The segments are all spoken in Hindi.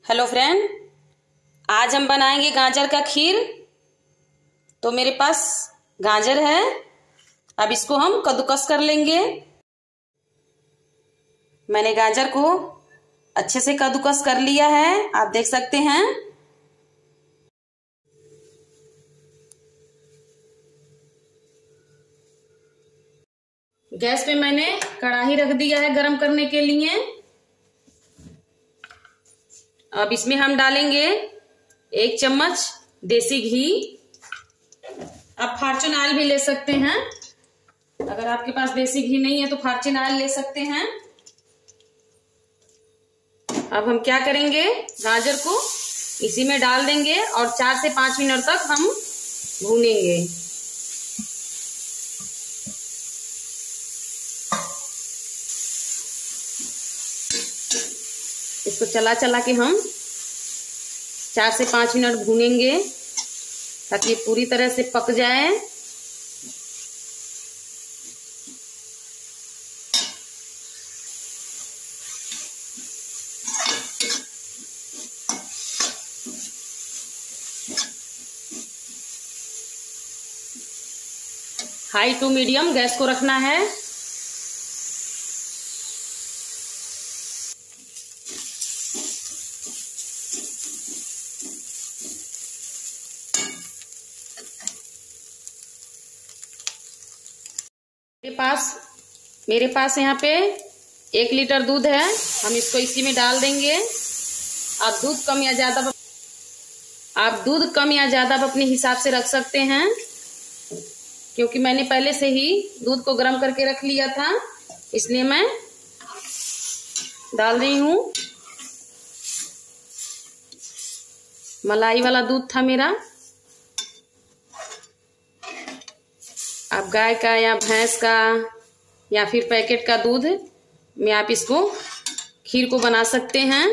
हेलो फ्रेंड, आज हम बनाएंगे गाजर का खीर। तो मेरे पास गाजर है, अब इसको हम कद्दूकस कर लेंगे। मैंने गाजर को अच्छे से कद्दूकस कर लिया है, आप देख सकते हैं। गैस पे मैंने कढ़ाई रख दिया है गरम करने के लिए। अब इसमें हम डालेंगे 1 चम्मच देसी घी। आप फॉर्चून ऑयल भी ले सकते हैं, अगर आपके पास देसी घी नहीं है तो फॉर्चून ऑयल ले सकते हैं। अब हम क्या करेंगे, गाजर को इसी में डाल देंगे और 4 से 5 मिनट तक हम भूनेंगे। इसको चला चला के हम 4 से 5 मिनट भूनेंगे ताकि पूरी तरह से पक जाए। हाई टू मीडियम गैस को रखना है। मेरे पास यहाँ पे 1 लीटर दूध है, हम इसको इसी में डाल देंगे। आप दूध कम या ज्यादा अपने हिसाब से रख सकते हैं, क्योंकि मैंने पहले से ही दूध को गर्म करके रख लिया था, इसलिए मैं डाल रही हूँ। मलाई वाला दूध था मेरा। आप गाय का या भैंस का या फिर पैकेट का दूध में आप इसको खीर को बना सकते हैं।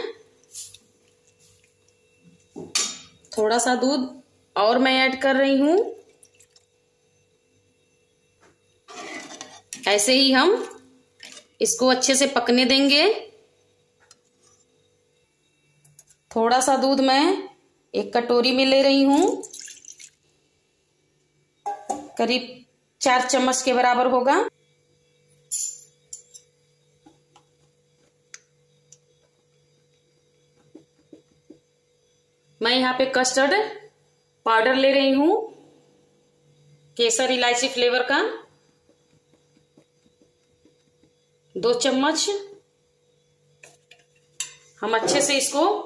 थोड़ा सा दूध और मैं ऐड कर रही हूँ। ऐसे ही हम इसको अच्छे से पकने देंगे। थोड़ा सा दूध मैं 1 कटोरी में ले रही हूँ, करीब 4 चम्मच के बराबर होगा। मैं यहाँ पे कस्टर्ड पाउडर ले रही हूँ, केसर इलायची फ्लेवर का 2 चम्मच। हम अच्छे से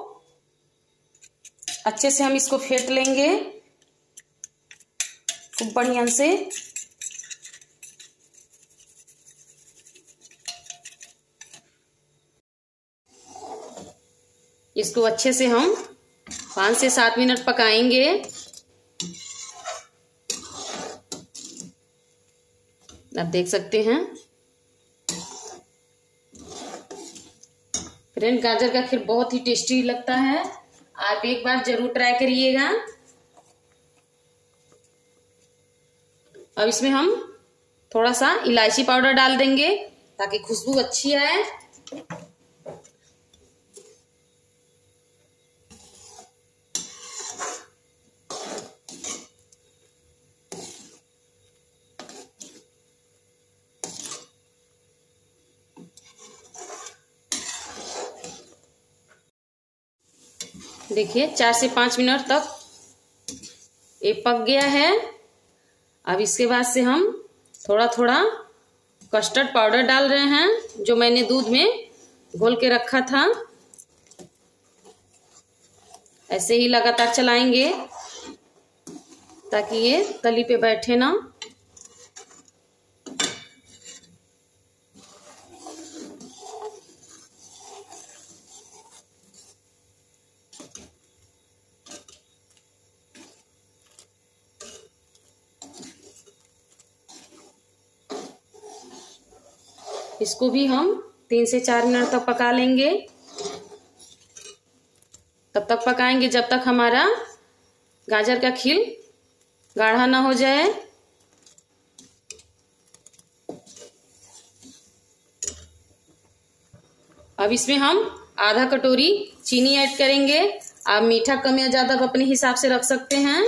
हम इसको फेंट लेंगे खूब बढ़िया से। इसको अच्छे से हम 5 से 7 मिनट पकाएंगे। आप देख सकते हैं फ्रेंड, गाजर का खीर बहुत ही टेस्टी लगता है, आप एक बार जरूर ट्राई करिएगा। अब इसमें हम थोड़ा सा इलायची पाउडर डाल देंगे ताकि खुशबू अच्छी आए। देखिए 4 से 5 मिनट तक ये पक गया है। अब इसके बाद से हम थोड़ा थोड़ा कस्टर्ड पाउडर डाल रहे हैं, जो मैंने दूध में घोल के रखा था। ऐसे ही लगातार चलाएंगे ताकि ये तली पे बैठे ना। इसको भी हम 3 से 4 मिनट तक पका लेंगे। तब तक पकाएंगे जब तक हमारा गाजर का खीर गाढ़ा ना हो जाए। अब इसमें हम आधा कटोरी चीनी ऐड करेंगे। आप मीठा कम या ज्यादा अपने हिसाब से रख सकते हैं।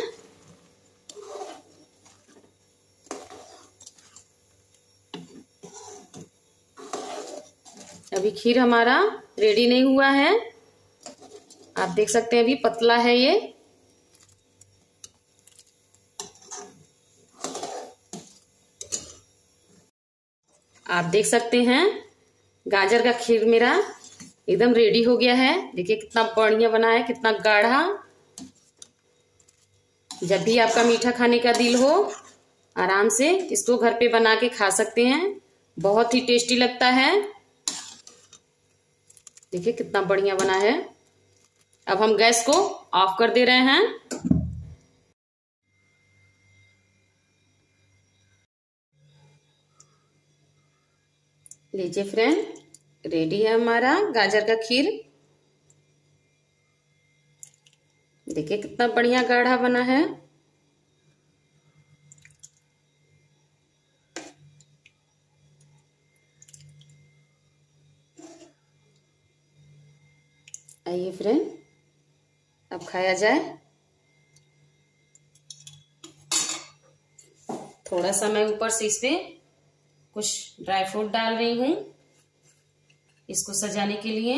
अभी खीर हमारा रेडी नहीं हुआ है, आप देख सकते हैं अभी पतला है ये। आप देख सकते हैं गाजर का खीर मेरा एकदम रेडी हो गया है। देखिए कितना बढ़िया बना है, कितना गाढ़ा। जब भी आपका मीठा खाने का दिल हो, आराम से इसको घर पे बना के खा सकते हैं। बहुत ही टेस्टी लगता है। देखिए कितना बढ़िया बना है। अब हम गैस को ऑफ कर दे रहे हैं। लीजिए फ्रेंड, रेडी है हमारा गाजर का खीर। देखिए कितना बढ़िया गाढ़ा बना है। आइए फ्रेंड, अब खाया जाए। थोड़ा सा मैं ऊपर से इस पे कुछ ड्राई फ्रूट डाल रही हूं इसको सजाने के लिए।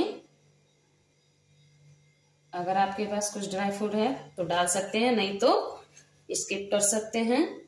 अगर आपके पास कुछ ड्राई फ्रूट है तो डाल सकते हैं, नहीं तो स्किप कर सकते हैं।